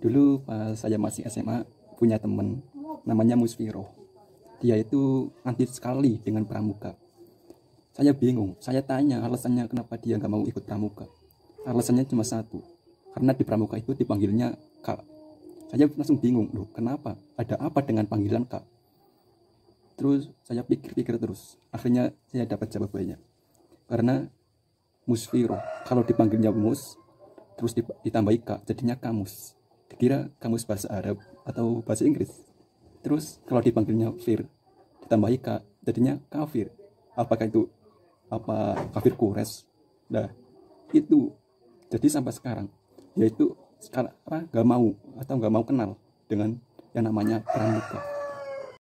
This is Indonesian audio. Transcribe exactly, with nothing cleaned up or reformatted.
Dulu pas saya masih S M A punya temen namanya Musfiro. Dia itu anti sekali dengan pramuka. Saya bingung, saya tanya alasannya kenapa dia nggak mau ikut pramuka. Alasannya cuma satu, karena di pramuka itu dipanggilnya Kak. Saya langsung bingung, loh kenapa? Ada apa dengan panggilan Kak? Terus saya pikir-pikir terus, akhirnya saya dapat jawabannya. Karena Musfiro, kalau dipanggilnya Mus, terus ditambahi Kak, jadinya kamus. Dikira kamus bahasa Arab atau bahasa Inggris. Terus kalau dipanggilnya Fir, ditambahi Kak, jadinya kafir. Apakah itu apa kafir Quraisy? Nah itu jadi sampai sekarang, yaitu sekarang nggak mau atau nggak mau kenal dengan yang namanya pramuka.